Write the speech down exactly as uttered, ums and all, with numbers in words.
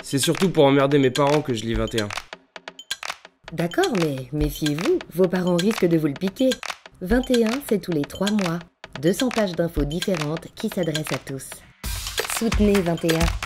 C'est surtout pour emmerder mes parents que je lis vingt et un. D'accord, mais méfiez-vous, vos parents risquent de vous le piquer. vingt et un, c'est tous les trois mois. deux cents pages d'infos différentes qui s'adressent à tous. Soutenez vingt et un.